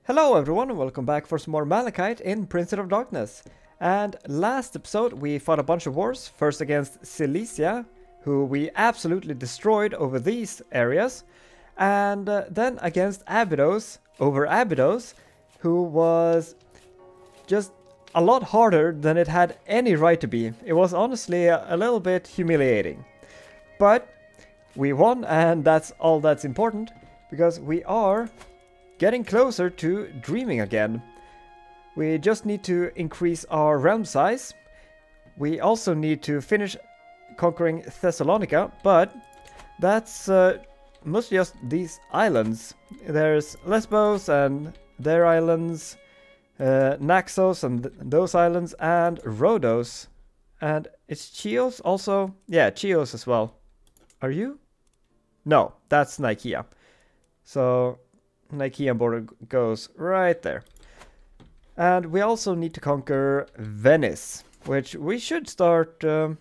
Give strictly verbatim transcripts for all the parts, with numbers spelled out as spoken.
Hello everyone and welcome back for some more Malachite in Prince of Darkness. And last episode we fought a bunch of wars, first against Cilicia, who we absolutely destroyed over these areas, and uh, then against Abydos, over Abydos, who was just a lot harder than it had any right to be. It was honestly a, a little bit humiliating. But we won, and that's all that's important, because we are getting closer to dreaming again. We just need to increase our realm size. We also need to finish conquering Thessalonica, but that's uh, mostly just these islands. There's Lesbos and their islands, uh, Naxos and th those islands, and Rhodos. And it's Chios also? Yeah, Chios as well. Are you? No, that's Nicaea. So Nicaean border goes right there. And we also need to conquer Venice, which we should start um,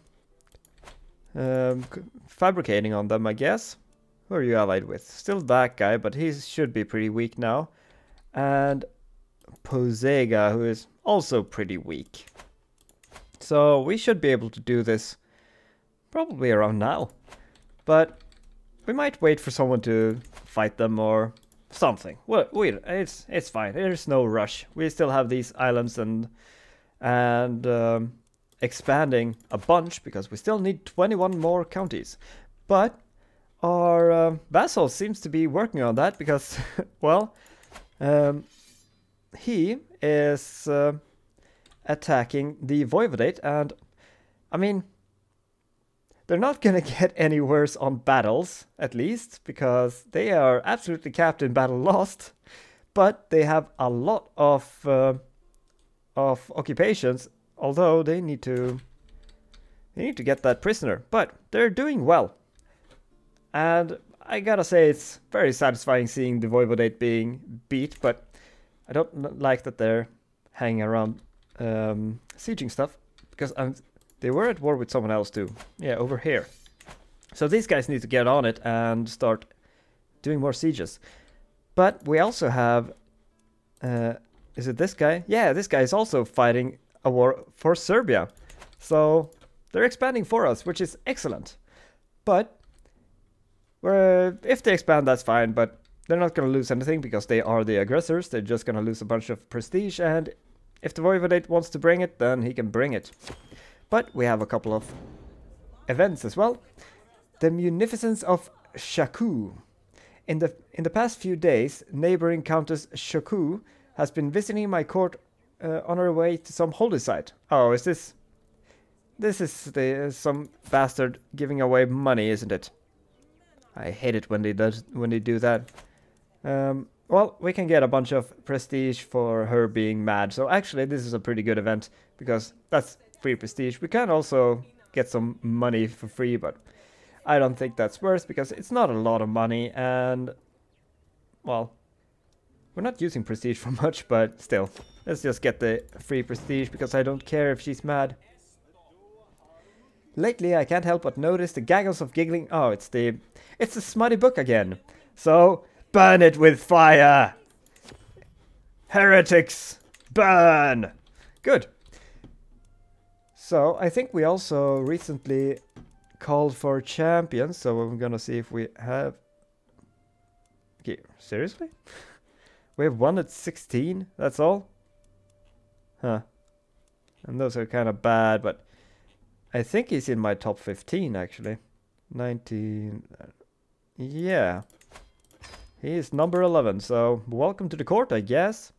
um, fabricating on them, I guess. Who are you allied with? Still that guy, but he should be pretty weak now. And Posega, who is also pretty weak. So we should be able to do this probably around now. But we might wait for someone to fight them or something. Well, wait, it's it's fine. There's no rush. We still have these islands and and um, expanding a bunch because we still need twenty-one more counties. But our uh, vassal seems to be working on that because, well, um, he is uh, attacking the voivodate, and I mean, they're not gonna get any worse on battles, at least, because they are absolutely capped in battle lost, but they have a lot of uh, of occupations, although they need to they need to get that prisoner, but they're doing well. And I gotta say, it's very satisfying seeing the voivodate being beat, but I don't like that they're hanging around um, sieging stuff, because I'm They were at war with someone else too. Yeah, over here. So these guys need to get on it and start doing more sieges. But we also have... Uh, is it this guy? Yeah, this guy is also fighting a war for Serbia. So they're expanding for us, which is excellent. But we're, if they expand, that's fine. But they're not going to lose anything because they are the aggressors. They're just going to lose a bunch of prestige. And if the voivodate wants to bring it, then he can bring it. But we have a couple of events as well. The Munificence of Shaku. In the in the past few days, neighboring Countess Shaku has been visiting my court uh, on her way to some holy site. Oh, is this... This is the, uh, some bastard giving away money, isn't it? I hate it when they, does, when they do that. Um, well, we can get a bunch of prestige for her being mad. So actually, this is a pretty good event, because that's free prestige. We can also get some money for free, but I don't think that's worth, because it's not a lot of money, and well, we're not using prestige for much, but still, let's just get the free prestige, because I don't care if she's mad. Lately, I can't help but notice the gaggles of giggling. Oh, it's the it's the smutty book again. So burn it with fire, heretics, burn. Good. So, I think we also recently called for champions, so we're gonna see if we have... Okay, seriously? We have one at sixteen, that's all? Huh. And those are kind of bad, but I think he's in my top fifteen, actually. nineteen... Yeah. He is number eleven, so welcome to the court, I guess.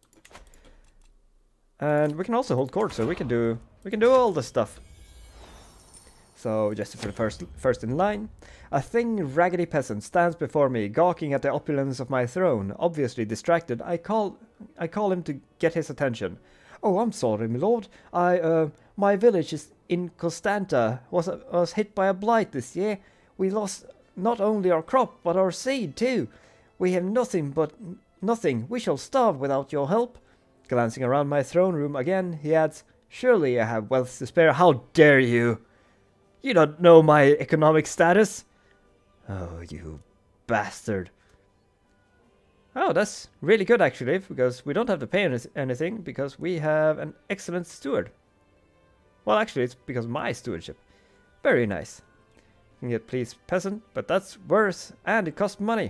And we can also hold court, so we can do... We can do all this stuff. So, just for the first first in line. A thin, raggedy peasant stands before me, gawking at the opulence of my throne. Obviously distracted, I call I call him to get his attention. Oh, I'm sorry, my lord. I, uh, my village is in Constanta was, uh, was hit by a blight this year. We lost not only our crop, but our seed, too. We have nothing but nothing. We shall starve without your help. Glancing around my throne room again, he adds, surely I have wealth to spare. How dare you? You don't know my economic status. Oh, you bastard. Oh, that's really good actually, because we don't have to pay any anything, because we have an excellent steward. Well, actually, it's because of my stewardship. Very nice. You can get please peasant, but that's worse, and it costs money.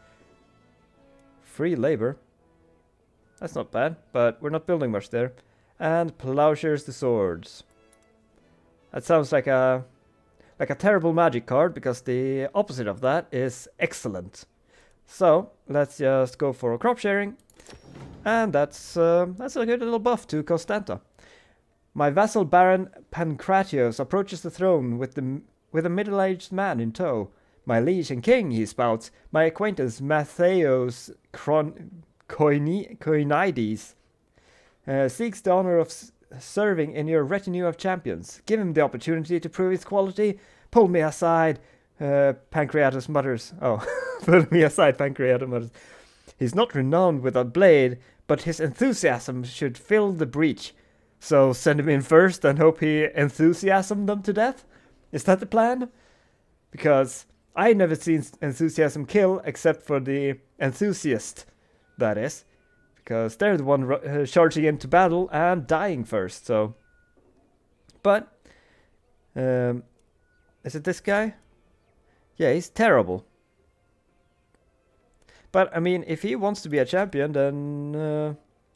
Free labor. That's not bad, but we're not building much there. And plowshares the swords. That sounds like a like a terrible magic card, because the opposite of that is excellent. So let's just go for a crop sharing, and that's uh, that's a good little buff to Constanta. My vassal Baron Pancratius approaches the throne with the with a middle-aged man in tow. My liege and king, he spouts. My acquaintance Mattheos Cron Coini Coinides uh, seeks the honor of s serving in your retinue of champions. Give him the opportunity to prove his quality. Pull me aside, uh, Pancreatus mutters. Oh, pull me aside, Pancreatus mutters. He's not renowned with a blade, but his enthusiasm should fill the breach. So send him in first and hope he enthusiasm them to death? Is that the plan? Because I never seen enthusiasm kill except for the enthusiast, that is. Because they're the one uh, charging into battle and dying first, so... But... Um, is it this guy? Yeah, he's terrible. But, I mean, if he wants to be a champion, then... Uh,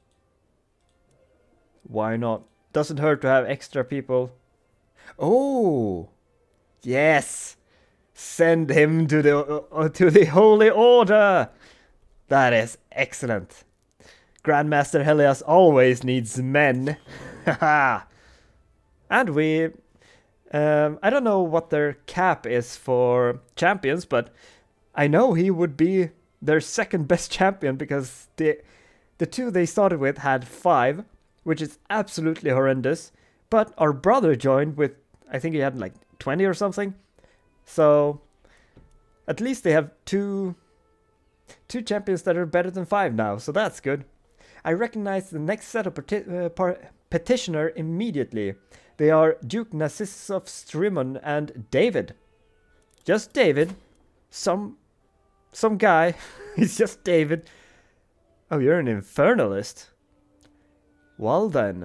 why not? Doesn't hurt to have extra people. Oh! Yes! Send him to the uh, to the Holy Order! That is excellent. Grandmaster Helios always needs men. Haha! And we... Um, I don't know what their cap is for champions, but I know he would be their second best champion, because the, the two they started with had five, which is absolutely horrendous. But our brother joined with, I think he had like twenty or something. So at least they have two, two champions that are better than five now, so that's good. I recognize the next set of peti uh, petitioner immediately. They are Duke Narcissus of Strimon and David. Just David. Some some guy. He's just David. Oh, you're an infernalist. Well then.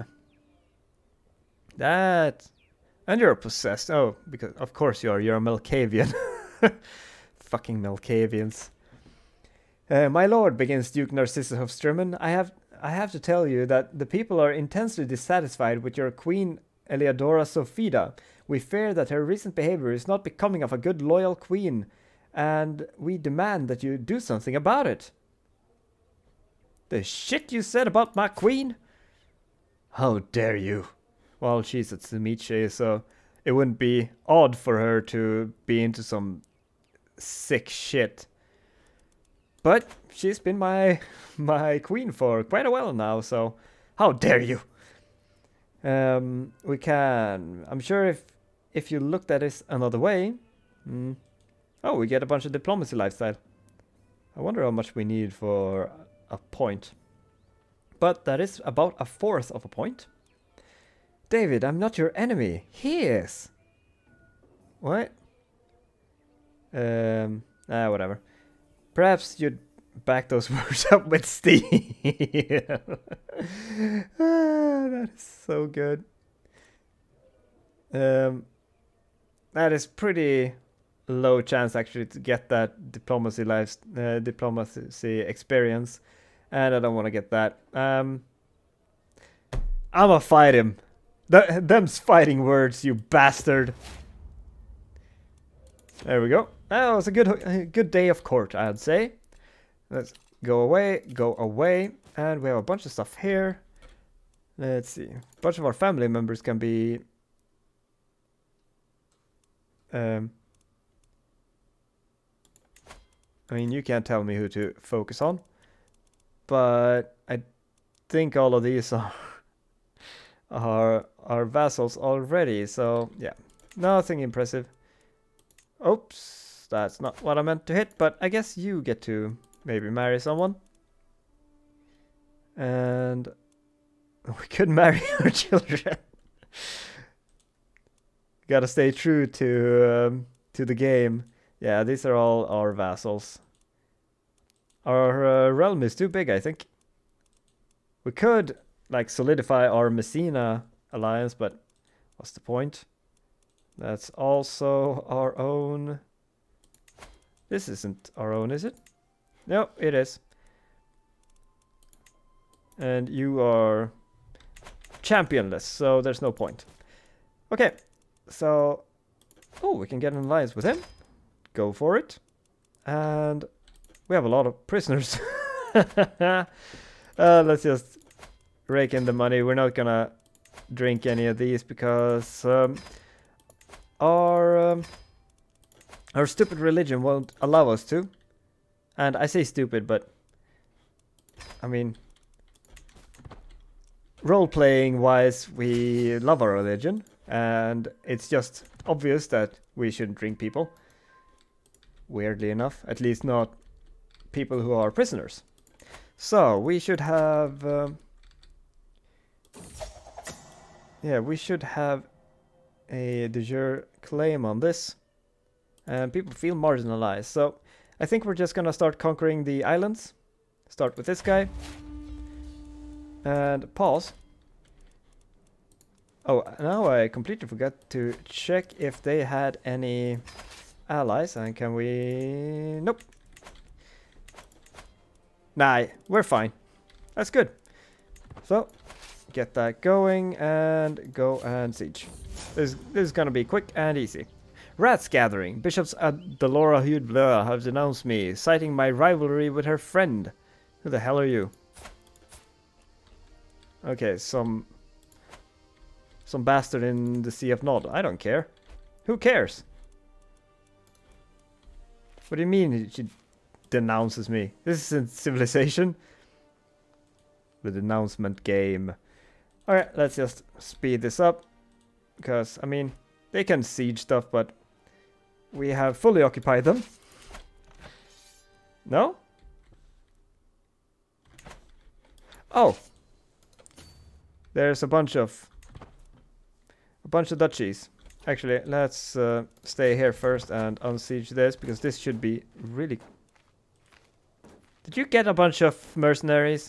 That... And you're possessed. Oh, because of course you are. You're a Malkavian. Fucking Malkavians. Uh, my lord, begins Duke Narcissus of Strimon, I have I have to tell you that the people are intensely dissatisfied with your queen Eleodora Sophida. We fear that her recent behavior is not becoming of a good loyal queen, and we demand that you do something about it. The shit you said about my queen? How dare you? Well, she's at Semiche, so it wouldn't be odd for her to be into some sick shit. But she's been my my queen for quite a while now, so how dare you? Um, we can... I'm sure if if you looked at this another way... Mm, oh, we get a bunch of diplomacy lifestyle. I wonder how much we need for a point. But that is about a fourth of a point. David, I'm not your enemy. He is. What? Um, ah, whatever. Perhaps you'd back those words up with Steve. Ah, that is so good. Um, that is pretty low chance actually to get that diplomacy life, uh, diplomacy experience, and I don't want to get that. Um, I'ma fight him. Th them's fighting words, you bastard. There we go. That was a good, a good day of court, I'd say. Let's go away, go away, and we have a bunch of stuff here. Let's see. A bunch of our family members can be... Um, I mean, you can't tell me who to focus on, but I think all of these are are are vassals already. So yeah, nothing impressive. Oops, that's not what I meant to hit. But I guess you get to maybe marry someone, and we could marry our children. Gotta stay true to um, to the game. Yeah, these are all our vassals. Our uh, realm is too big, I think. We could, like, solidify our Messina alliance, but what's the point? That's also our own. This isn't our own, is it? No, it is. And you are championless, so there's no point. Okay, so... Oh, we can get an alliance with him. Go for it. And we have a lot of prisoners. uh, let's just rake in the money. We're not gonna drink any of these because um, our um, our stupid religion won't allow us to. And I say stupid, but I mean, role-playing wise, we love our religion, and it's just obvious that we shouldn't drink people. Weirdly enough, at least not people who are prisoners. So we should have um, yeah, we should have a de jure claim on this, and people feel marginalized. So I think we're just gonna start conquering the islands. Start with this guy and pause. Oh, now I completely forgot to check if they had any allies, and can we... Nope. Nah, we're fine. That's good. So, get that going and go and siege. This, this is gonna be quick and easy. Rats gathering. Bishops at the Laura Hud Blur have denounced me, citing my rivalry with her friend. Who the hell are you? Okay, some... Some bastard in the Sea of Nod. I don't care. Who cares? What do you mean she denounces me? This isn't Civilization. The denouncement game. Alright, let's just speed this up. Because, I mean, they can siege stuff, but we have fully occupied them. No? Oh. There's a bunch of... A bunch of duchies. Actually, let's uh, stay here first and unsiege this, because this should be really... Did you get a bunch of mercenaries?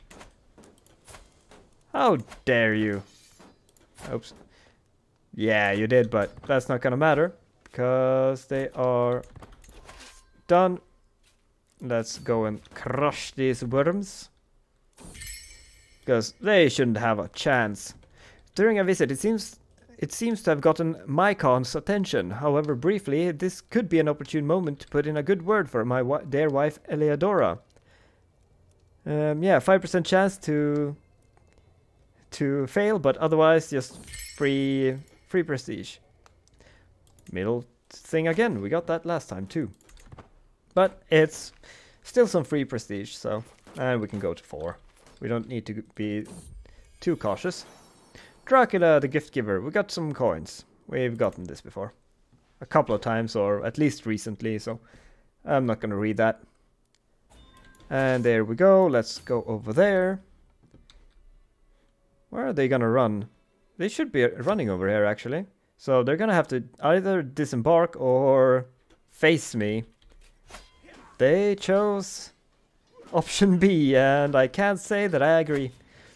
How dare you? Oops. Yeah, you did, but that's not gonna matter, because they are done. Let's go and crush these worms, because they shouldn't have a chance. During a visit, it seems... It seems to have gotten Mycon's attention. However, briefly, this could be an opportune moment to put in a good word for my wi dear wife, Eleodora. Um, yeah, five percent chance to to fail, but otherwise just free free prestige. Middle thing again. We got that last time too. But it's still some free prestige, so... And we can go to four. We don't need to be too cautious. Dracula the gift giver. We got some coins. We've gotten this before. A couple of times, or at least recently, so I'm not gonna read that. And there we go. Let's go over there. Where are they gonna run? They should be running over here, actually. So they're gonna have to either disembark or face me. They chose option B, and I can't say that I agree.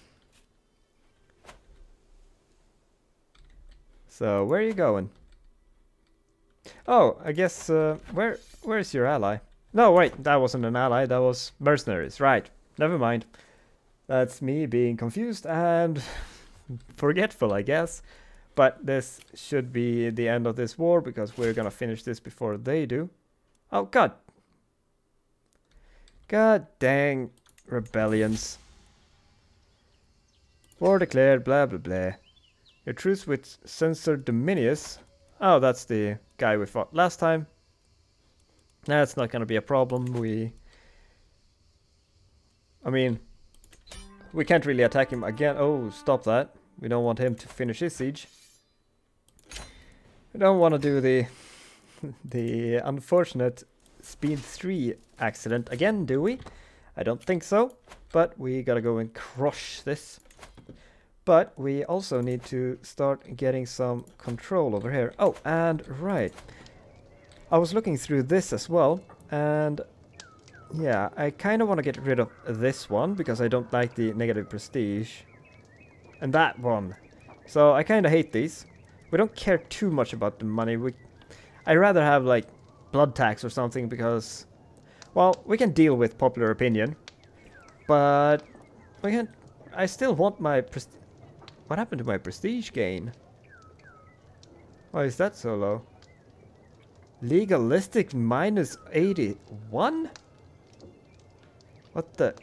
So, where are you going? Oh, I guess, uh, where, where's your ally? No, wait, that wasn't an ally, that was mercenaries, right. Never mind. That's me being confused and forgetful, I guess. But this should be the end of this war, because we're gonna finish this before they do. Oh, god. God dang rebellions. War declared, blah blah blah. Your truce with Censor Dominius. Oh, that's the guy we fought last time. That's not gonna be a problem. We... I mean... We can't really attack him again. Oh, stop that. We don't want him to finish his siege. We don't want to do the... the unfortunate speed three accident again, do we? I don't think so. But we gotta go and crush this. But we also need to start getting some control over here. Oh, and right. I was looking through this as well, and Yeah, I kind of want to get rid of this one because I don't like the negative prestige. And that one. So I kind of hate these. We don't care too much about the money. We, I'd rather have like blood tax or something because, well, we can deal with popular opinion. But we can. I still want my prestige. What happened to my prestige gain? Why is that so low? Legalistic minus eighty-one? What the?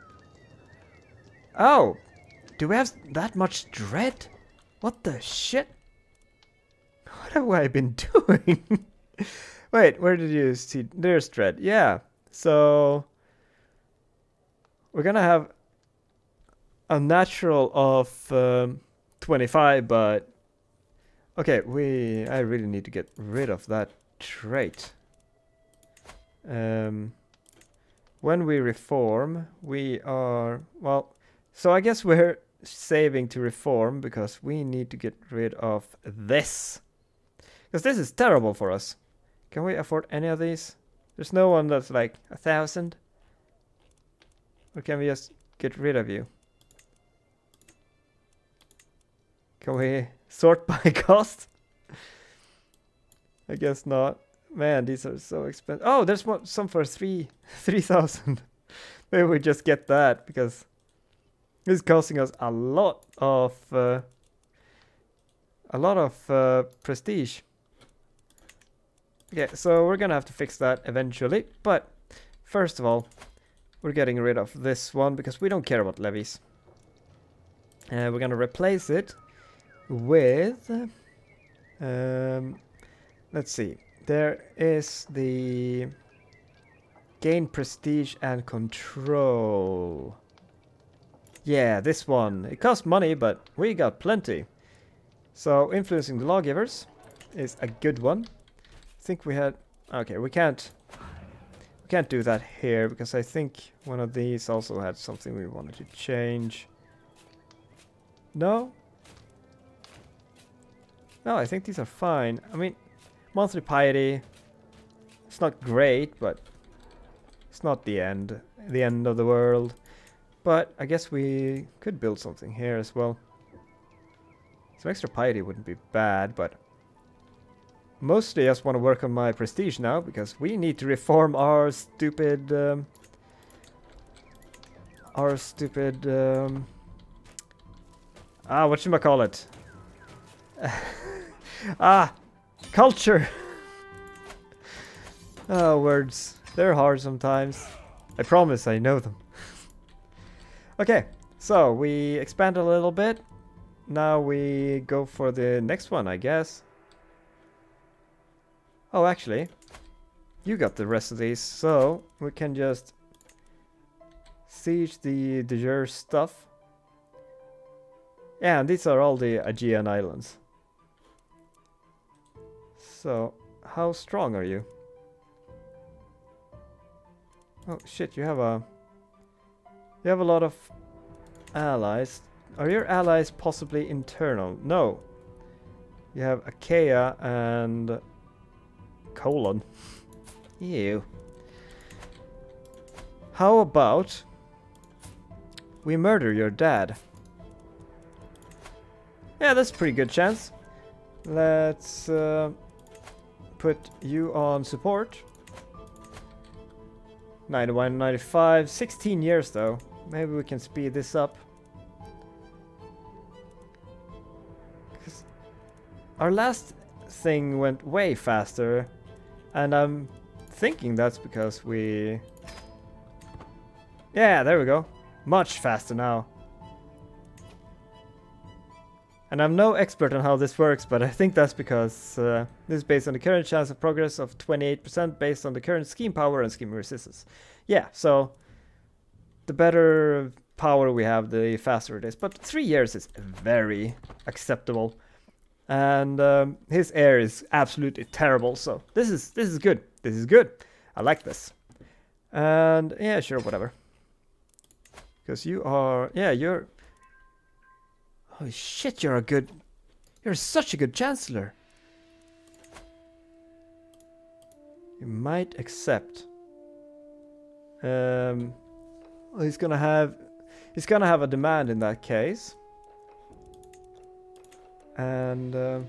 Oh! Do we have that much dread? What the shit? What have I been doing? Wait, where did you see? There's dread. Yeah. So we're gonna have a natural of um, twenty-five, but okay, we I really need to get rid of that trait. Um, when we reform, we are, well, so I guess we're saving to reform because we need to get rid of this. Because this is terrible for us. Can we afford any of these? There's no one that's like a thousand. Or can we just get rid of you? Can we sort by cost? I guess not. Man, these are so expensive. Oh, there's one, some for three, three thousand. Maybe we just get that because this is costing us a lot of, uh, a lot of uh, prestige. Okay, so we're gonna have to fix that eventually. But first of all, we're getting rid of this one because we don't care about levies. And uh, we're gonna replace it with, um, let's see. There is the gain prestige and control. Yeah, this one. It costs money, but we got plenty. So influencing the lawgivers is a good one. I think we had. Okay, we can't. We can't do that here because I think one of these also had something we wanted to change. No. No, I think these are fine. I mean. Monthly piety, it's not great, but it's not the end, the end of the world. But I guess we could build something here as well. Some extra piety wouldn't be bad, but mostly I just want to work on my prestige now because we need to reform our stupid, um, our stupid, um, ah, whatchamacallit? ah. Culture! Oh, words. They're hard sometimes. I promise I know them. Okay, so we expand a little bit. Now we go for the next one, I guess. Oh, actually, you got the rest of these, so we can just siege the de jure stuff. Yeah, and these are all the Aegean islands. So, how strong are you? Oh shit, you have a... You have a lot of allies. Are your allies possibly internal? No. You have Achaia and... Colon. Ew. How about... we murder your dad? Yeah, that's a pretty good chance. Let's... Uh, put you on support. ninety-one, ninety-five, sixteen years though. Maybe we can speed this up. Our last thing went way faster, and I'm thinking that's because we... Yeah, there we go. Much faster now. And I'm no expert on how this works, but I think that's because uh, this is based on the current chance of progress of twenty-eight percent based on the current scheme power and scheme resistance. Yeah, so the better power we have, the faster it is. But three years is very acceptable. And um, his heir is absolutely terrible, so this is this is good. This is good. I like this. And yeah, sure, whatever. Because you are, yeah, you're... Holy shit, you're a good... You're such a good chancellor. You might accept. Um, he's gonna have he's gonna have a demand in that case. And uh,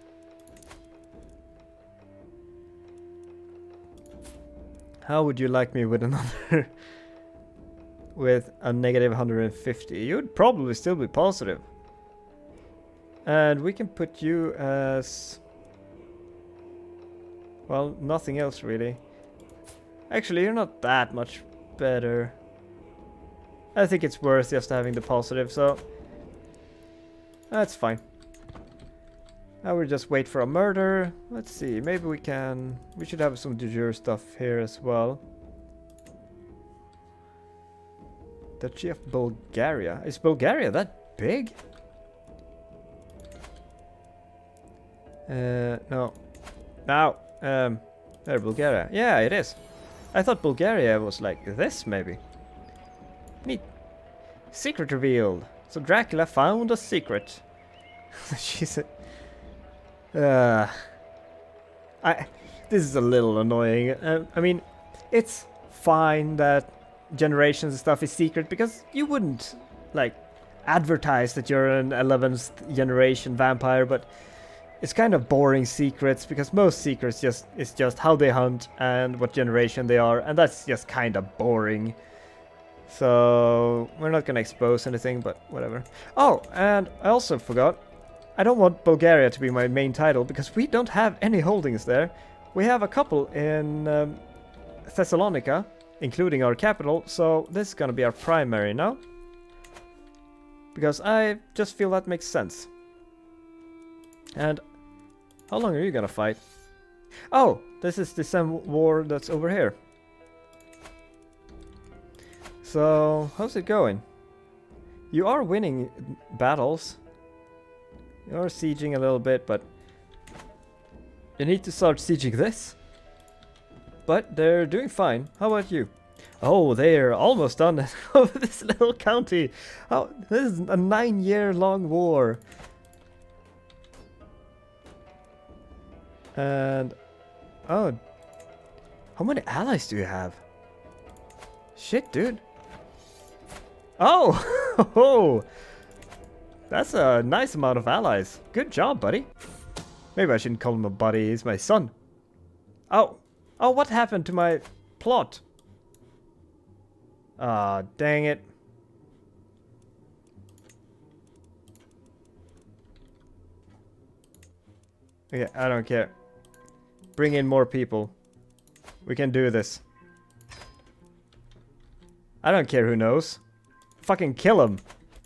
how would you like me with another with a negative one hundred fifty? You'd probably still be positive. And we can put you as, well, nothing else really. Actually, you're not that much better. I think it's worth just having the positive, so that's fine. Now we'll just wait for a murder. Let's see, maybe we can... We should have some de jure stuff here as well. Duchy of Bulgaria. Is Bulgaria that big? Uh, no. Now, um, there, Bulgaria. Yeah, it is. I thought Bulgaria was like this, maybe. Neat. Secret revealed. So Dracula found a secret. She's a... Uh, I... This is a little annoying. Uh, I mean, it's fine that generations and stuff is secret, because you wouldn't, like, advertise that you're an eleventh generation vampire, but it's kind of boring secrets, because most secrets just is just how they hunt and what generation they are, and that's just kind of boring. So we're not gonna expose anything, but whatever. Oh, and I also forgot, I don't want Bulgaria to be my main title, because we don't have any holdings there. We have a couple in um, Thessalonica, including our capital, so this is gonna be our primary now. Because I just feel that makes sense. And how long are you gonna fight? Oh, this is the same war that's over here. So, how's it going? You are winning battles. You are sieging a little bit, but you need to start sieging this. But they're doing fine. How about you? Oh, they're almost done over this little county. Oh, this is a nine-year-long war. And oh, how many allies do you have? Shit, dude. Oh, oh, that's a nice amount of allies. Good job, buddy. Maybe I shouldn't call him a buddy. He's my son. Oh, oh, what happened to my plot? Ah, dang it. Okay, I don't care. Bring in more people. We can do this. I don't care who knows. Fucking kill him.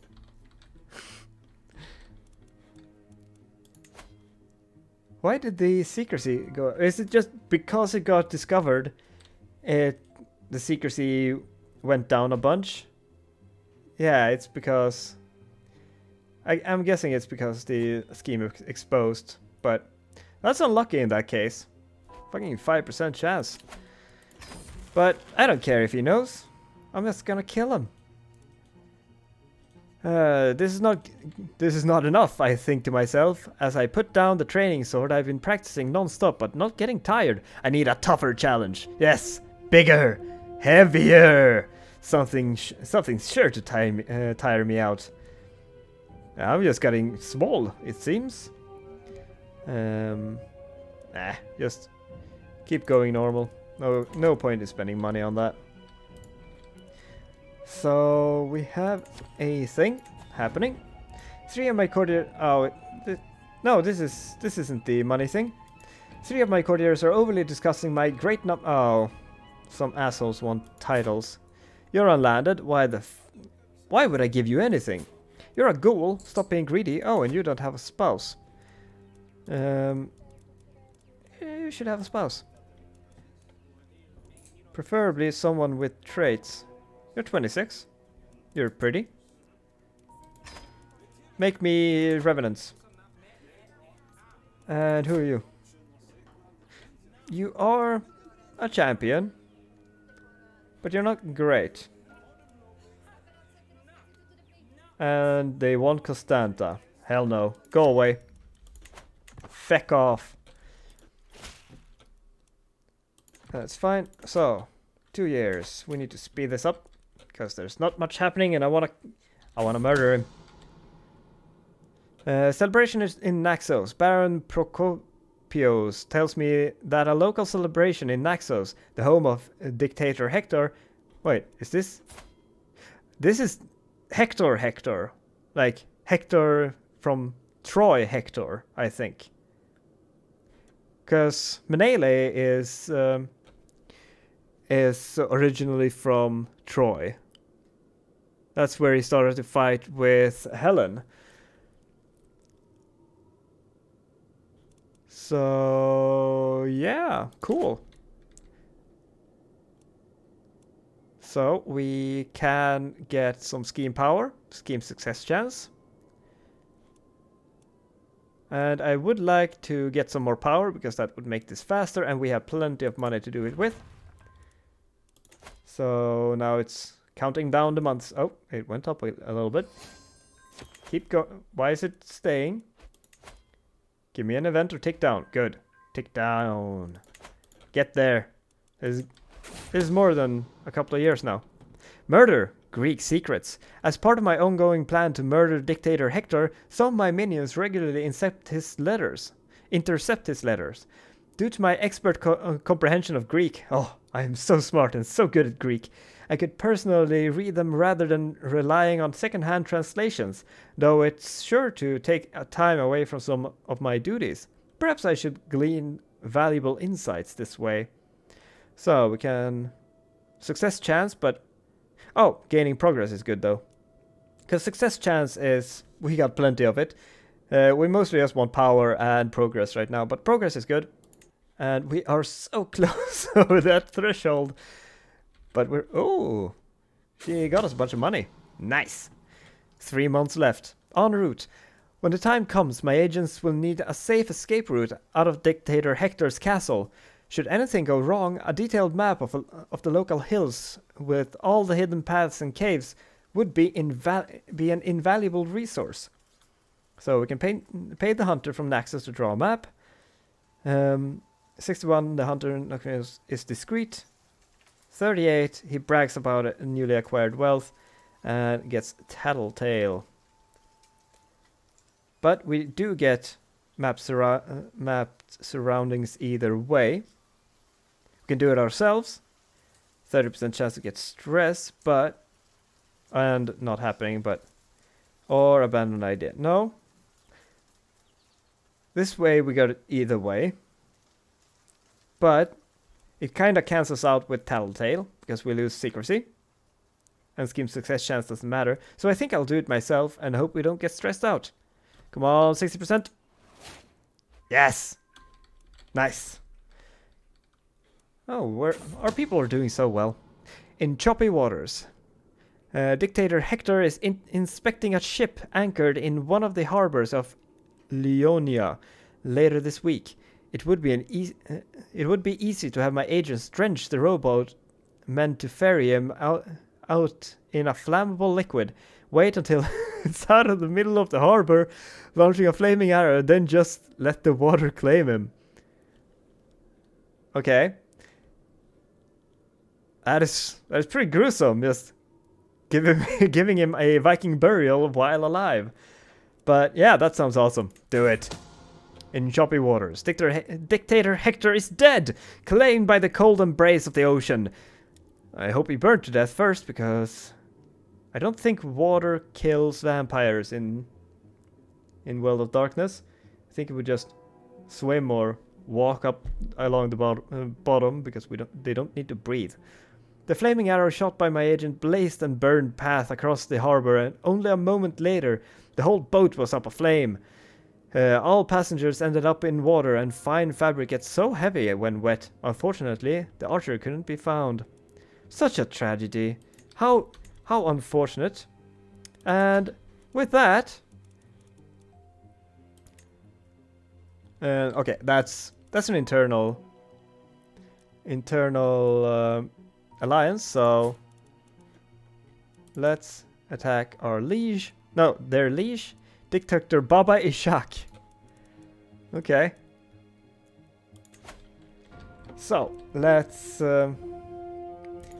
Why did the secrecy go? Is it just because it got discovered? It the secrecy went down a bunch? Yeah, it's because... I, I'm guessing it's because the scheme is exposed, but that's unlucky in that case. Fucking five percent chance. But I don't care if he knows. I'm just gonna kill him. Uh, this is not this is not enough, I think to myself. As I put down the training sword, I've been practicing non-stop, but not getting tired. I need a tougher challenge. Yes, bigger, heavier. Something sh something's sure to tire me, uh, tire me out. I'm just getting small, it seems. Um, nah, just keep going normal. No, no point in spending money on that. So we have a thing happening. Three of my courtiers. Oh, th no, this is this isn't the money thing. Three of my courtiers are overly discussing my great num. Oh, some assholes want titles. You're unlanded. Why the? F Why would I give you anything? You're a ghoul. Stop being greedy. Oh, and you don't have a spouse. Um, you should have a spouse. Preferably someone with traits. You're twenty-six. You're pretty. Make me revenants. And who are you? You are a champion. But you're not great. And they want Constanta. Hell no. Go away. Feck off. That's fine. So, Two years. We need to speed this up because there's not much happening, and I wanna, I wanna murder him. Uh, celebration is in Naxos. Baron Procopios tells me that a local celebration in Naxos, the home of uh, dictator Hector. Wait, is this? This is Hector Hector, like Hector from Troy Hector, I think. Because Menele is um, is originally from Troy. That's where he started to fight with Helen. So yeah, cool. So we can get some scheme power, scheme success chance. And I would like to get some more power because that would make this faster, and we have plenty of money to do it with. So now it's counting down the months. Oh, it went up a, a little bit. Keep going. Why is it staying? Give me an event or tick down. Good. Tick down. Get there. This is more than a couple of years now. Murder. Greek secrets. As part of my ongoing plan to murder dictator Hector, some of my minions regularly intercept his letters. Intercept his letters. Due to my expert co uh, comprehension of Greek, oh, I am so smart and so good at Greek, I could personally read them rather than relying on second-hand translations, though it's sure to take a time away from some of my duties. Perhaps I should glean valuable insights this way. So we can... Success chance, but... Oh, gaining progress is good though. Because success chance is... We got plenty of it. Uh, we mostly just want power and progress right now, but progress is good. And we are so close over that threshold. But we're... Oh! She got us a bunch of money. Nice! Three months left. En route. When the time comes, my agents will need a safe escape route out of Dictator Hector's castle. Should anything go wrong, a detailed map of, of the local hills with all the hidden paths and caves would be, inval be an invaluable resource. So we can pay, pay the hunter from Naxos to draw a map. Um, sixty-one, the hunter is, is discreet. thirty-eight, he brags about a newly acquired wealth and gets tattletale. But we do get map surra uh, mapped surroundings either way. We can do it ourselves. thirty percent chance to get stress, but... And not happening, but... Or abandoned idea. No. This way we got it either way. But... It kinda cancels out with Tattletale, because we lose secrecy. And scheme success chance doesn't matter. So I think I'll do it myself, and hope we don't get stressed out. Come on, sixty percent. Yes! Nice. Oh, we're, our people are doing so well. In choppy waters. Uh, Dictator Hector is in inspecting a ship anchored in one of the harbors of Leonia later this week. It would be an e uh, it would be easy to have my agents drench the rowboat meant to ferry him out, out in a flammable liquid. Wait until it's out of the middle of the harbor, launching a flaming arrow, then just let the water claim him. Okay. That is that is pretty gruesome, just giving giving him a Viking burial while alive. But yeah, that sounds awesome. Do it. In choppy waters, Dictator, He Dictator Hector is dead, claimed by the cold embrace of the ocean. I hope he burned to death first, because I don't think water kills vampires in in World of Darkness. I think it would just swim or walk up along the bot uh, bottom, because we don't they don't need to breathe. The flaming arrow shot by my agent blazed and burned path across the harbor, and only a moment later the whole boat was up aflame. Uh, all passengers ended up in water, and fine fabric gets so heavy when wet. Unfortunately, the archer couldn't be found. Such a tragedy. How how unfortunate. And with that, uh, okay, that's that's an internal internal uh, alliance. So let's attack our liege. No, their liege. Dictator Baba Ishak. Okay. So, let's... Uh,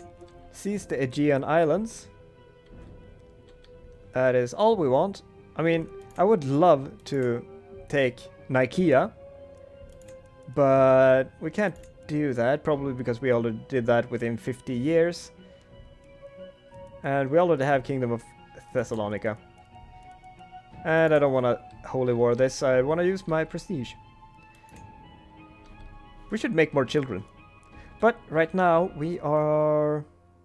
seize the Aegean Islands. That is all we want. I mean, I would love to take Nicaea, but we can't do that, probably because we already did that within fifty years. And we already have Kingdom of Thessalonica. And I don't want to holy war this, I want to use my prestige. We should make more children. But right now we are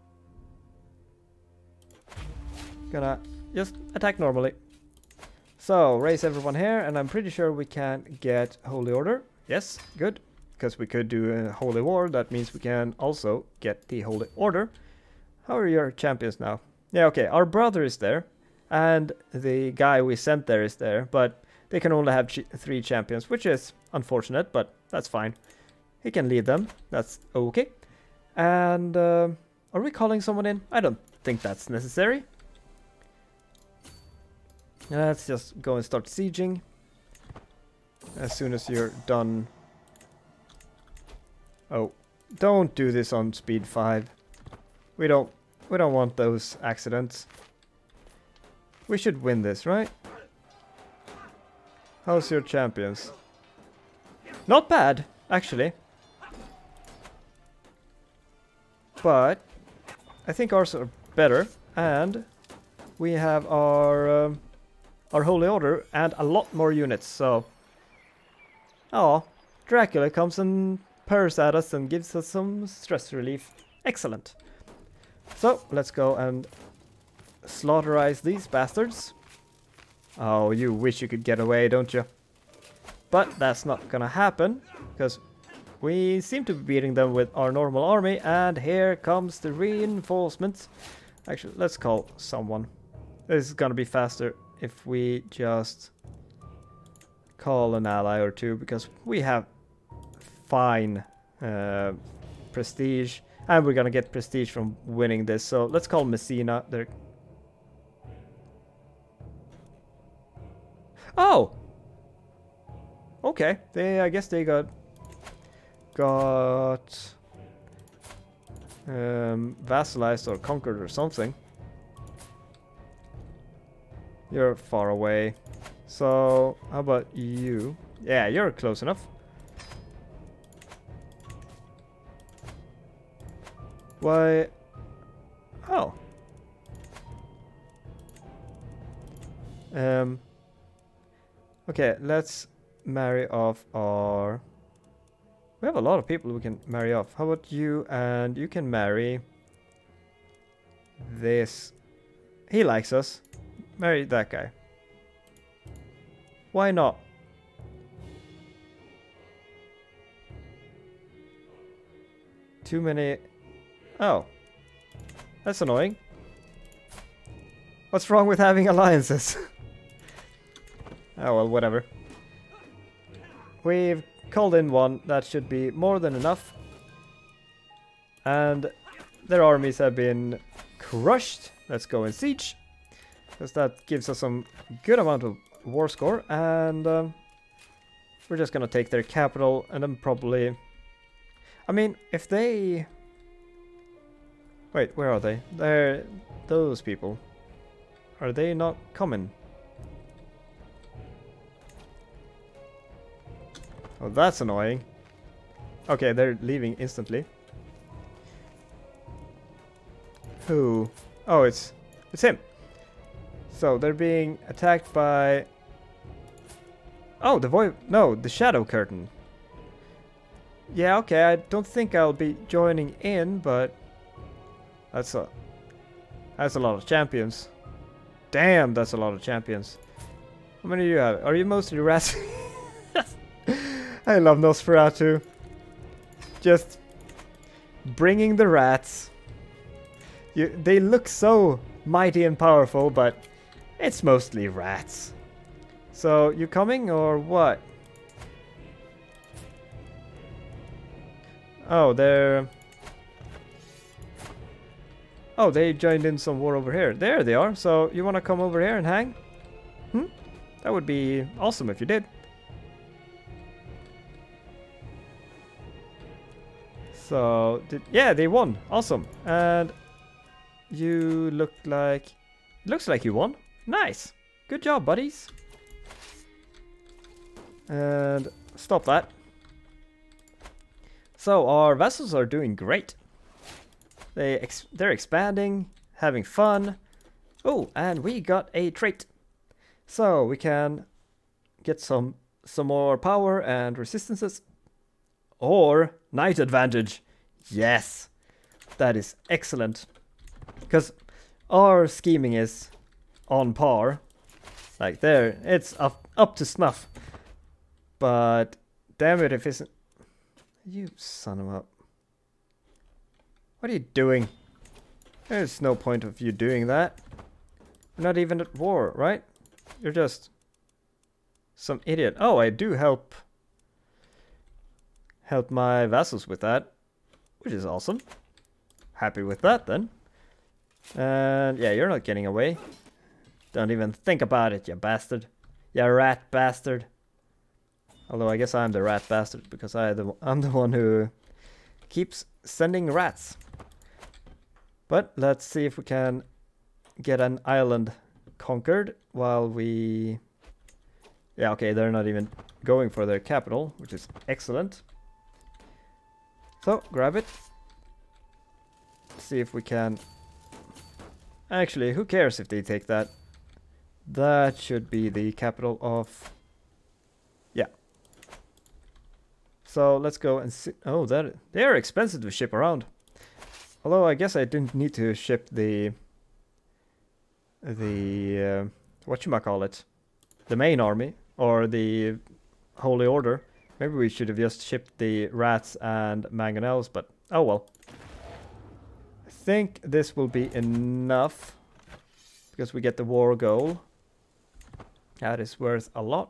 gonna just attack normally. So, raise everyone here, and I'm pretty sure we can get Holy Order. Yes, good. Because we could do a Holy War, that means we can also get the Holy Order. How are your champions now? Yeah, okay, our brother is there, and the guy we sent there is there, but they can only have ch three champions, which is unfortunate, but that's fine. He can lead them, that's okay. And, uh, are we calling someone in? I don't think that's necessary. Let's just go and start sieging as soon as you're done. Oh, don't do this on speed five. We don't we don't want those accidents. We should win this, right? How's your champions? Not bad, actually. But I think ours are better, and we have our um, our Holy Order and a lot more units, so... Oh, Dracula comes and purrs at us and gives us some stress relief. Excellent. So, let's go and slaughterize these bastards. Oh, you wish you could get away, don't you? But that's not gonna happen, because we seem to be beating them with our normal army, and here comes the reinforcements. Actually, let's call someone. This is gonna be faster if we just call an ally or two, because we have fine uh, prestige, and we're gonna get prestige from winning this. So let's call Messina. They're... Oh! Okay, they I guess they got got um, vassalized or conquered or something. You're far away. So, how about you? Yeah, you're close enough. Why? Oh. Um. Okay, let's marry off our... We have a lot of people we can marry off. How about you? And you can marry this. He likes us. Marry that guy. Why not? Too many... Oh. That's annoying. What's wrong with having alliances? Oh well, whatever. We've called in one. That should be more than enough. And their armies have been crushed. Let's go and siege. Because that gives us some good amount of war score. And um, we're just gonna take their capital and then probably... I mean, if they... Wait, where are they? They're those people. Are they not coming? Oh, that's annoying. Okay, they're leaving instantly. Who? Oh, it's it's him. So they're being attacked by... Oh, the void... No, the shadow curtain. Yeah, okay, I don't think I'll be joining in, but... That's a... That's a lot of champions. Damn, that's a lot of champions. How many do you have? Are you mostly rats? I love Nosferatu. Just... bringing the rats. You, they look so mighty and powerful, but... It's mostly rats. So, you coming or what? Oh, they're... Oh, they joined in some war over here. There they are. So, you want to come over here and hang? Hmm? That would be awesome if you did. So, did, yeah, they won. Awesome. And you look like... Looks like you won. Nice. Good job, buddies. And stop that. So our vessels are doing great. They ex they're expanding, having fun. Oh, and we got a trait. So we can get some some more power and resistances. Or knight advantage. Yes. That is excellent. Because our scheming is on par. Like there, it's up up to snuff. But damn it if isn't. You son of a... What are you doing? There's no point of you doing that. We're not even at war, right? You're just some idiot. Oh, I do help help my vassals with that, which is awesome. Happy with that then. And yeah, you're not getting away. Don't even think about it, you bastard. You rat bastard. Although I guess I'm the rat bastard because I the I'm the one who keeps sending rats. But let's see if we can get an island conquered while we... Yeah, okay, they're not even going for their capital, which is excellent. So, grab it. See if we can... Actually, who cares if they take that? That should be the capital of... Yeah. So, let's go and see... Oh, that they are expensive to ship around. Although, I guess I didn't need to ship the... The... Uh, whatchamacallit? The main army. Or the Holy Order. Maybe we should have just shipped the rats and mangonels, but oh well. I think this will be enough. Because we get the war goal. That is worth a lot.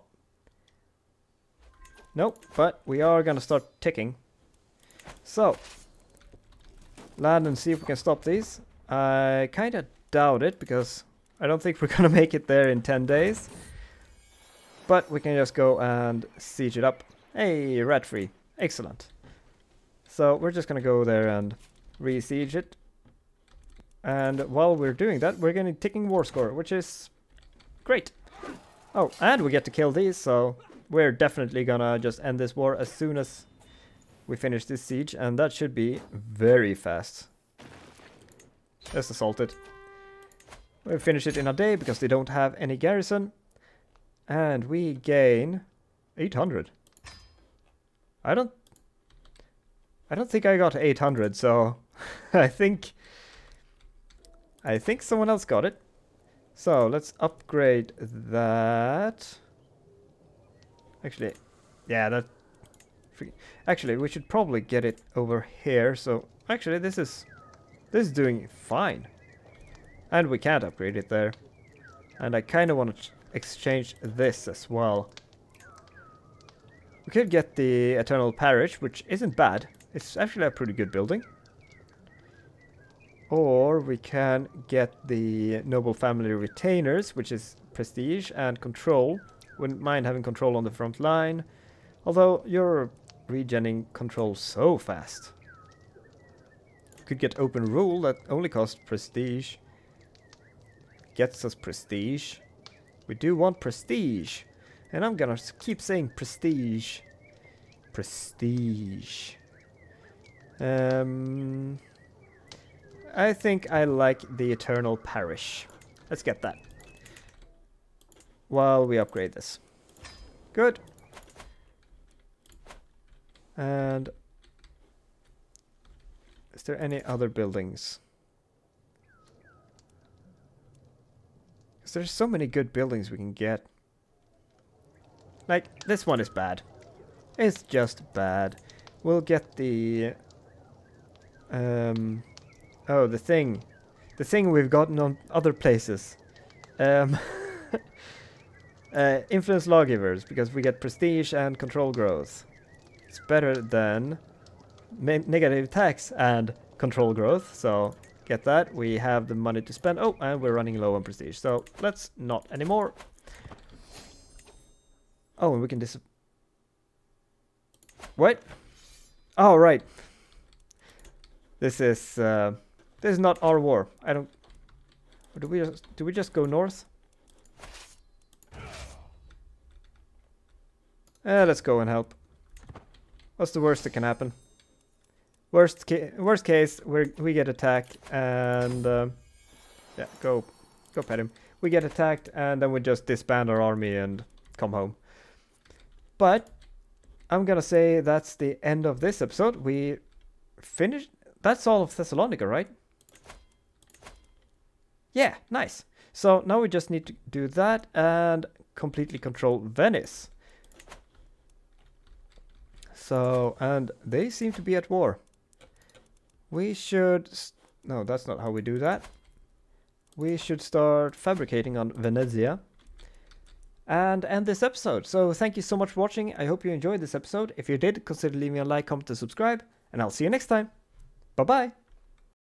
Nope, but we are gonna start ticking. So, land and see if we can stop these. I kinda doubt it, because I don't think we're gonna make it there in ten days. But we can just go and siege it up. Hey, rat free. Excellent. So we're just gonna go there and re-siege it. And while we're doing that, we're getting ticking war score, which is great. Oh, and we get to kill these, so we're definitely gonna just end this war as soon as we finish this siege, and that should be very fast. Let's assault it. We'll finish it in a day because they don't have any garrison. And we gain eight hundred. I don't... I don't think I got eight hundred, so I think... I think someone else got it. So, let's upgrade that. Actually, yeah, that... Actually, we should probably get it over here, so... Actually, this is... This is doing fine. And we can't upgrade it there. And I kind of want to exchange this as well. We could get the Eternal Parish, which isn't bad. It's actually a pretty good building. Or we can get the Noble Family Retainers, which is prestige and control. Wouldn't mind having control on the front line. Although you're regenning control so fast. Could get Open Rule that only costs prestige. Gets us prestige. We do want prestige. And I'm gonna keep saying prestige. Prestige. Um, I think I like the Eternal Parish. Let's get that. While we upgrade this. Good. And is there any other buildings? Because there's so many good buildings we can get. Like, this one is bad. It's just bad. We'll get the... Um, oh, the thing. The thing we've gotten on other places. Um, uh, influence lawgivers, because we get prestige and control growth. It's better than negative tax and control growth, so get that. We have the money to spend. Oh, and we're running low on prestige, so let's not anymore. Oh, and we can dis... What? Oh, right. This is... Uh, This is not our war. I don't... Or do we just, do we just go north? Eh, let's go and help. What's the worst that can happen? Worst, ca worst case, we we get attacked and... Uh, yeah, go, go pet him. We get attacked and then we just disband our army and come home. But I'm gonna say that's the end of this episode. We finished... That's all of Thessalonica, right? Yeah, nice. So now we just need to do that and completely control Venice. So, and they seem to be at war. We should... No, that's not how we do that. We should start fabricating on Venezia and end this episode. So thank you so much for watching. I hope you enjoyed this episode. If you did, consider leaving a like, comment, and subscribe. And I'll see you next time. Bye-bye.